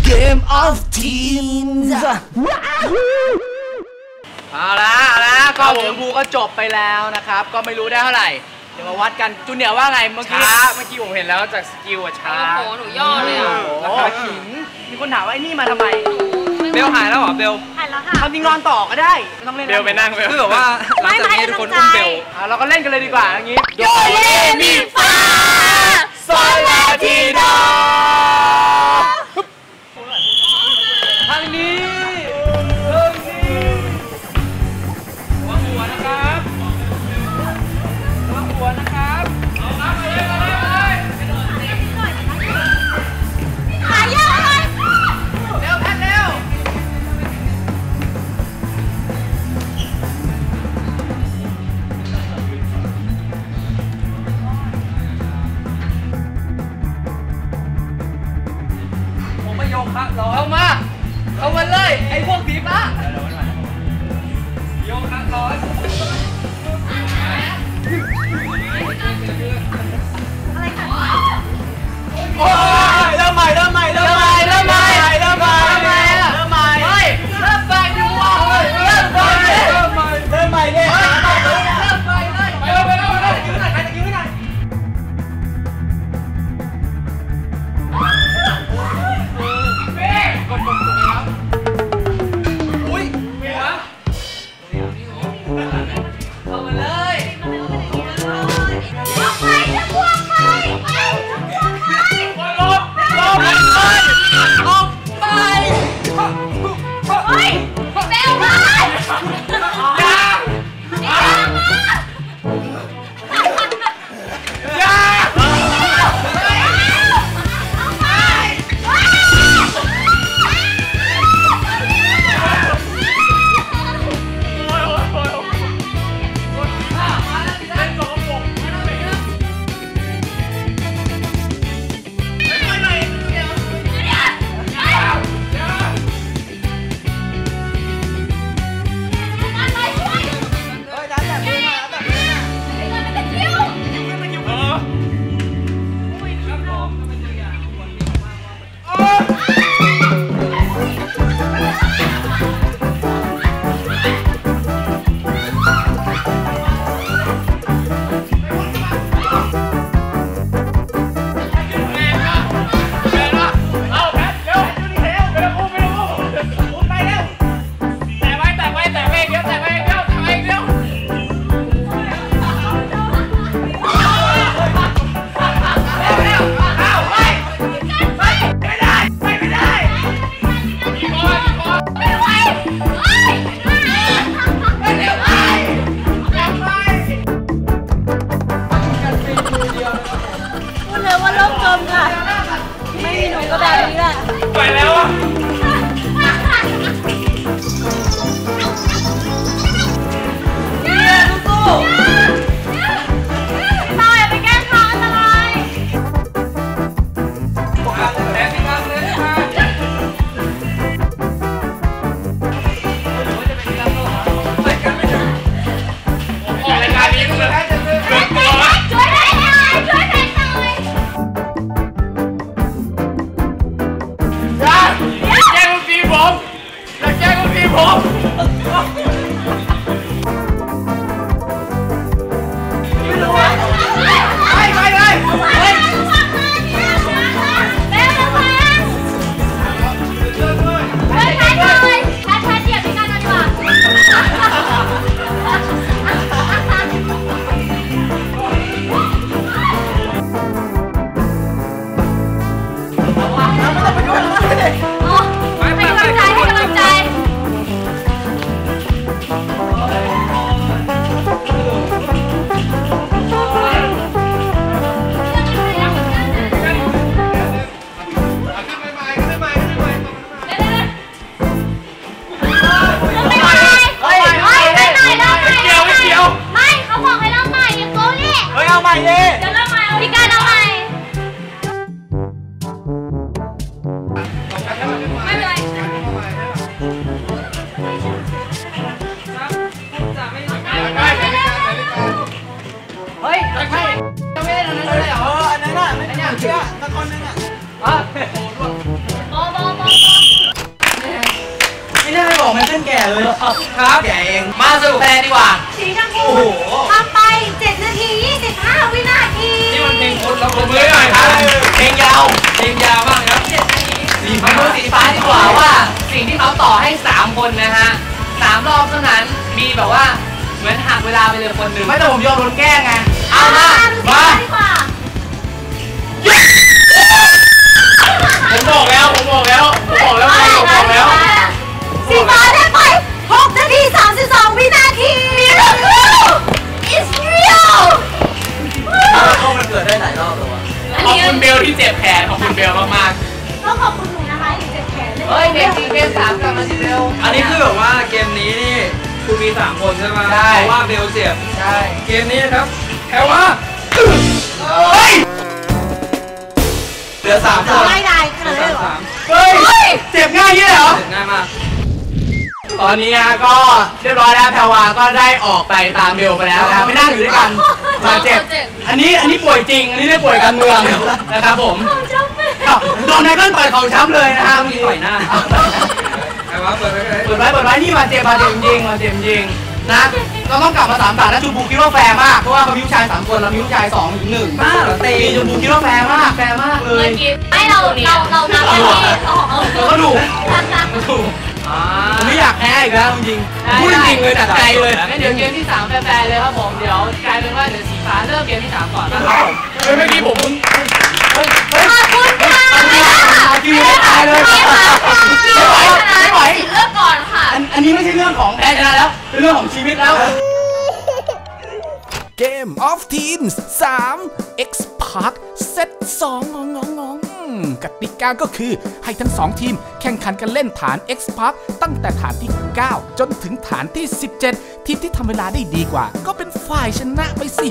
Game of Teens เอาละก็สีชมพูก็จบไปแล้วนะครับก็ไม่รู้ได้เท่าไหร่เดี๋ยวมาวัดกันจูเนียร์ว่าไงเมื่อกี้ผมเห็นแล้วจากสกิลอะช้าโอ้โหหนูย่อเลยอ่ะราคาขิงมีคนถามว่าไอ้นี่มาทำไมเบลหายแล้วเหรอเบลหายแล้วค่ะทำจริงนอนต่อก็ได้ไม่ต้องเล่นเบลไปนั่งเบลคือแบบว่าหลังจากนี้ทุกคนอุ้มเบลเราก็เล่นกันเลยดีกว่าอย่างงี้โดเรมีฟาโซลาทีโดทางนี้วางหัวนะครับวางหัวนะครับเอาครับมาเลยขายาวเลยเร็วแพทเร็วผมไม่ยกครับรอเข้ามาเลยไอ้พวกผีฟ้าโยกครับร้อนอะไรกันโอ้ยเริ่มใหม่เริ่มใหม่อยู่ว่ะเริ่มใหม่ดิเไปยืนหน่อยกดไปแล้วอุ้ยหัวเข้ามาเลยยกไปจะพวงไปลบออกไปเฮ้ยเบลมาไปแล้วอ่ะบอเลยครับแกเองมาสรุปคะแนนดีกว่าสีชมพูทำไป7 นาที 25 วินาทีนี่มันเพลงคนเรามือหน่อยครับเพลงยาวมากครับมาดูสีฟ้าดีกว่าว่าสิ่งที่เขาต่อให้3คนนะฮะ3 รอบเท่านั้นมีแบบว่าเหมือนหักเวลาไปเลยคนหนึ่งไม่แต่ผมยอมโดนแกล้งไงเอามาผมบอกแล้วสีฟ้าได้ไป6 นาที 32 วินาที It's real ต้องมันเกิดได้หลายรอบเลยวะขอบคุณเบลที่เจ็บแขนขอบคุณเบลมากๆต้องขอบคุณหนูนะคะที่เจ็บแขนเลยเกม2เกม3กลับมาสิเบลอันนี้คือแบบว่าเกมนี้นี่คุณมี3 คนใช่ไหมเพราะว่าเบลเจ็บใช่เกมนี้นะครับแค่ว่าเหลือ3 คนไม่ได้ขนาดนั้นหรอเจ็บง่ายยี่เหรอเจ็บง่ายมากตอนนี้ก็เรียบร้อยแล้วแพรวาก็ได้ออกไปตามเบลไปแล้วนะไม่นั่งอยู่ด้วยกันมาเจ็บอันนี้ป่วยจริงอันนี้ได้ป่วยการเมืองนะครับผมโดนไนเกิลต่อยเขาช้ำเลยนะฮะเมื่อกี้ต่อยหน้าไอ้วะเปิดไว้นี่มาเจ็บจริงนะเราต้องกลับมา3 ด่านนะจูบูคิดว่าแฟร์มากเพราะว่าเขามีผู้ชาย3 คนเรามีผู้ชาย2 หญิง 1 บ้าเหรอตีจูบูคิดว่าแฟร์มากเลยไม่เรานับกันที่ก็ถูกผมไม่อยากแพ้อีกแล้วจริงพูดจริงเลยจากใจเลยงั้นเดี๋ยวเกมที่3แฟร์เลยครับผมเดี๋ยวกลายเป็นว่าเดี๋ยวสีฟ้าเริ่มเกมที่3ก่อนนะครับผมเมื่อกี้ผมขอบคุณค่ะกินไม่ตายเลยไม่ไหวเริ่มก่อนค่ะอันนี้ไม่ใช่เรื่องของแพ้ชนะแล้วเป็นเรื่องของชีวิตแล้วเกม of Teams 3 X Park เซต2 กติกาก็คือให้ทั้ง2 ทีมแข่งขันกันเล่นฐาน X Park ตั้งแต่ฐานที่ 9 จนถึงฐานที่ 17 ทีมที่ทำเวลาได้ดีกว่าก็เป็นฝ่ายชนะไปสิ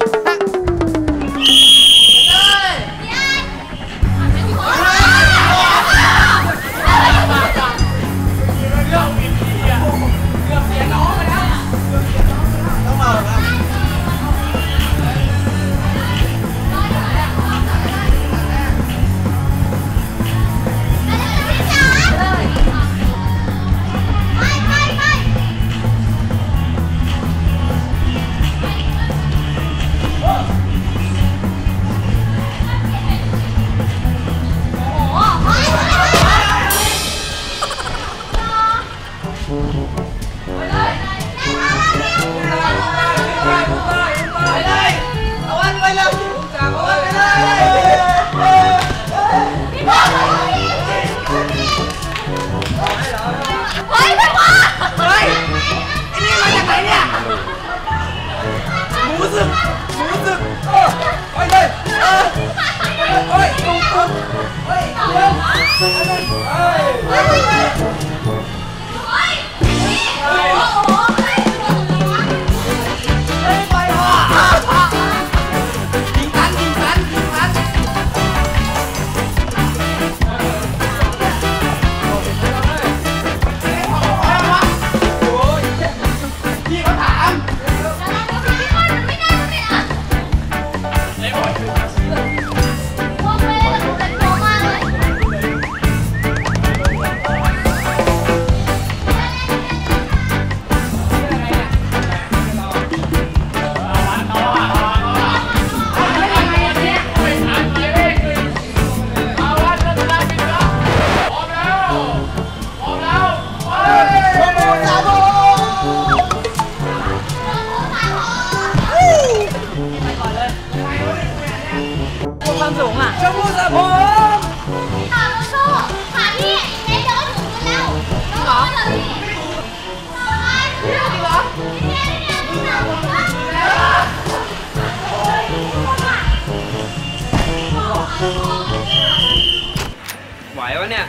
ไหววะเนี่ย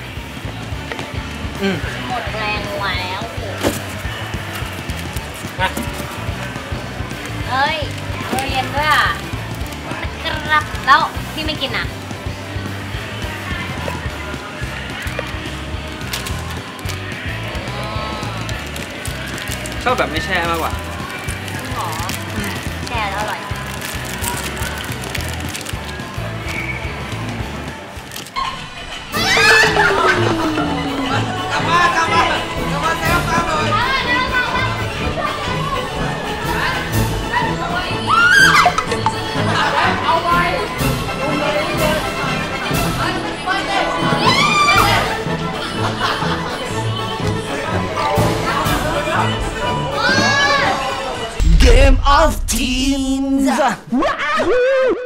หมดแรงแล้วเฮ้ยเย็นด้วยอ่ะครับแล้วพี่ไม่กินอ่ะชอบแบบไม่แช่มากกว่าหรอแช่แล้วอร่อยกลับมาแซวกันหน่อย Love Teams